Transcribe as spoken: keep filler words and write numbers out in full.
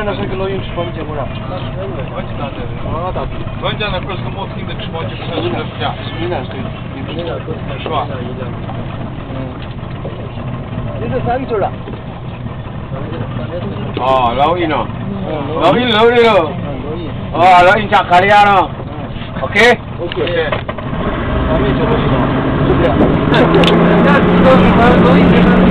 na swojego loju przypomnicie mu raz. No tak. Będzie na prostu mocny przypomnieć przez dnia. Inaczej to jest. Nie Szła. 这是三球了。 哦，老鹰哦，老鹰老的喽。哦，老鹰加卡利亚了。OK。OK。 我没球了，是不是？人家知道你们老鹰。